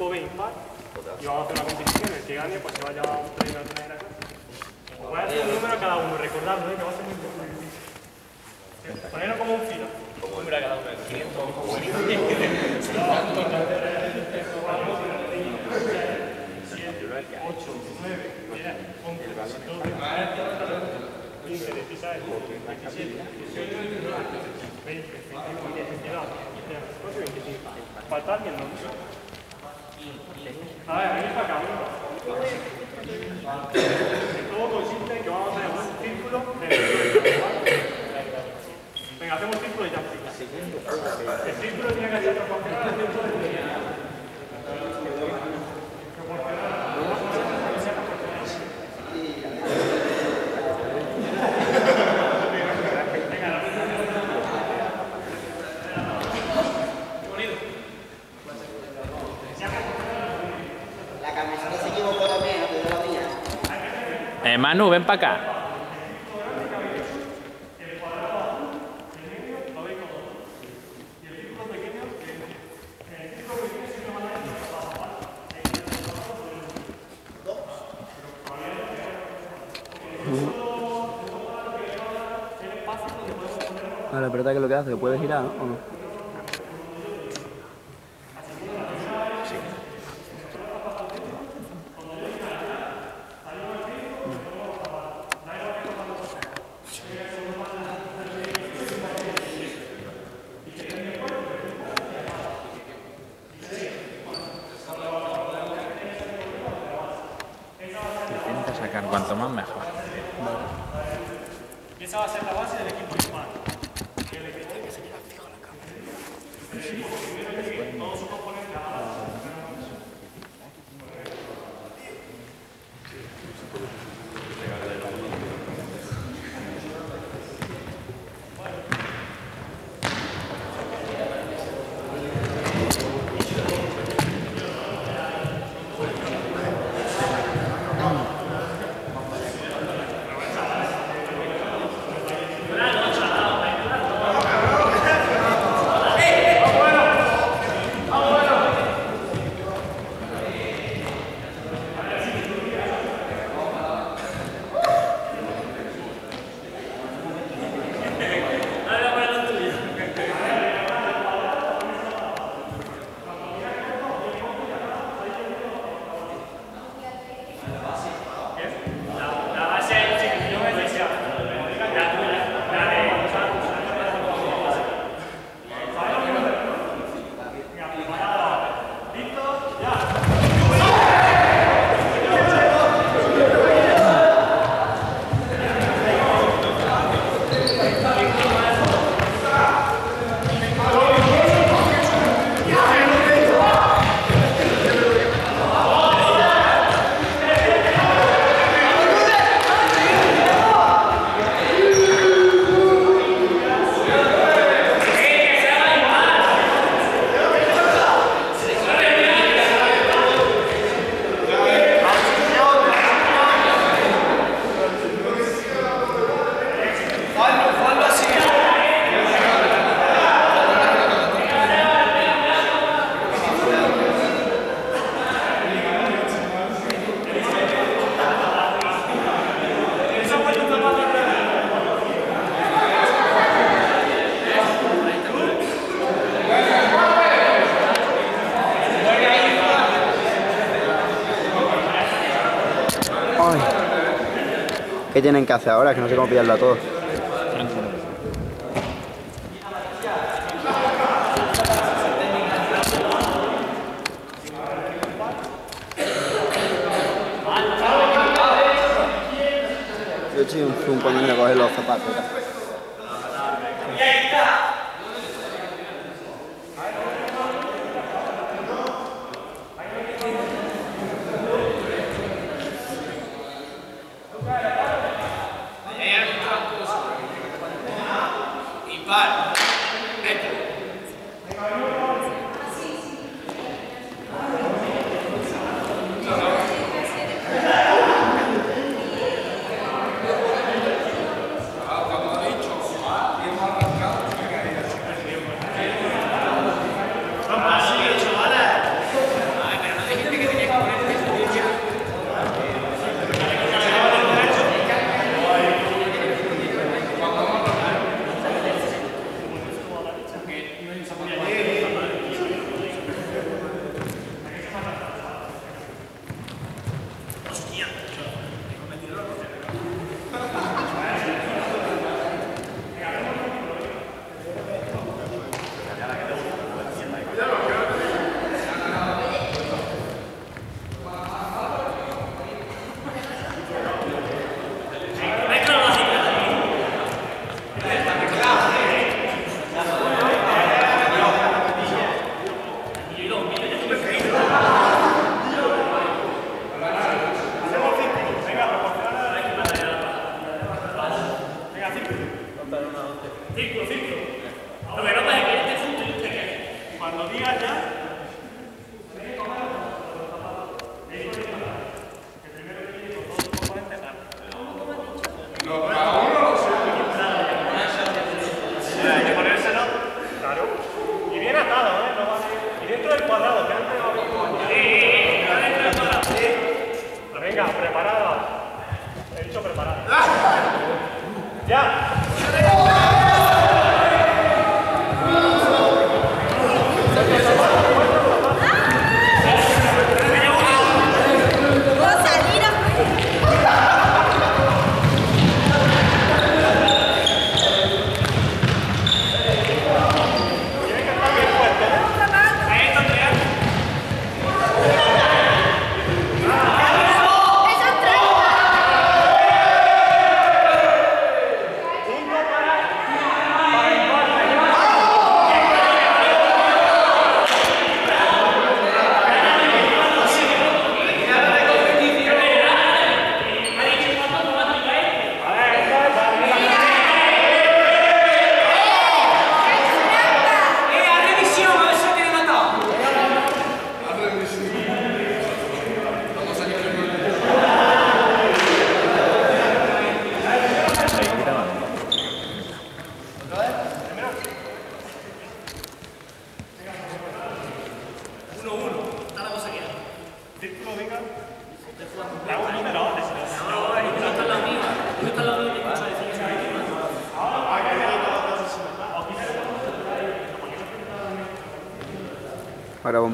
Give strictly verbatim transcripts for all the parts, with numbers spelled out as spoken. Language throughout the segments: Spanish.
grupo B impar y vamos a hacer una competición. El que gane pues se va a llevar un premio al final de la clase. Os voy a hacer un número a cada uno, recordadlo, ¿eh? Que va a ser muy importante. Ponerlo como un filo. Como un número a cada uno, quinientos. ocho, nueve, diez, once, doce, quince, dieciséis, diecisiete, dieciocho, veinte, veintiuno, veintidós, veintitrés, veinticinco. ¿Falta alguien, no? A ver, venid para acá, uno. Todo consiste en que vamos a hacer un círculo de venga, hacemos un círculo y ya. El círculo tiene que ser proporcional al círculo de Eh, Manu, ven para acá. Vale, pero ¿qué es lo que hace? ¿Que puede girar, no? ¿O no? Intenta sacar cuanto más mejor. Y esa va a ser la base del equipo impar. El equipo que se queda fijo en la cámara. Todos sus componentes a la base. ¿Qué tienen que hacer ahora? Que no sé cómo pillarlo a todos. Yo estoy un zoom poniendo a coger los zapatos. Venga, preparada. He dicho preparada. ¡Ya! Ahora vamos.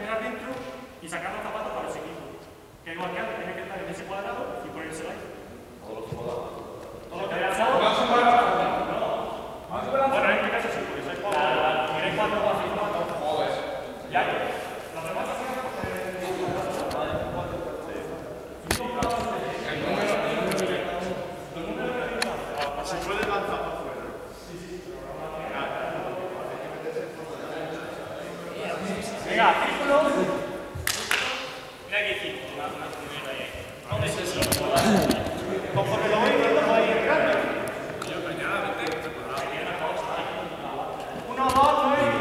cerrar dentro y sacar los zapatos para los equipos. Que igual que antes, tiene que estar en ese cuadrado y ponérselo ahí. Todo lo que haya pasado. Bueno, en este caso sí, porque soy cuatro. Tienes cuatro o cinco. Ya que los demás hacen se puede lanzar para afuera. Sí, sí. Venga, círculo. Mira aquí, círculo. ¿Dónde es eso? Conforme lo voy viendo, voy a ir entrando. Uno, dos, tres.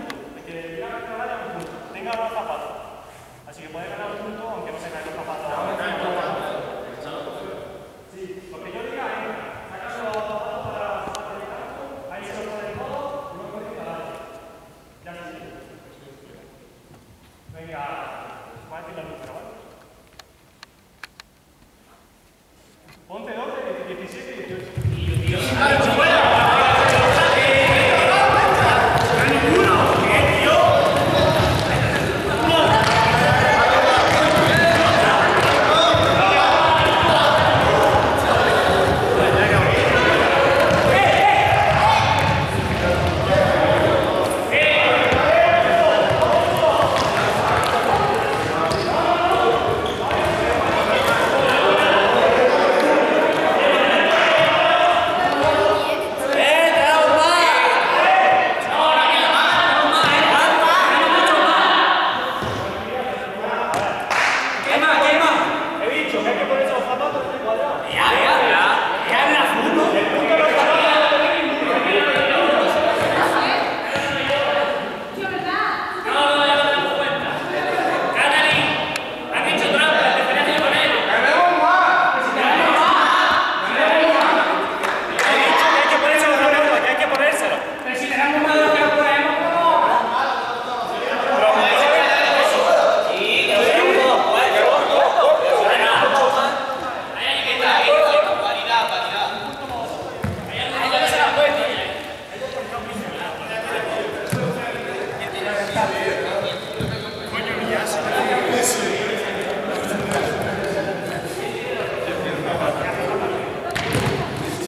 Así que puede ganar un punto aunque no se caiga el zapato.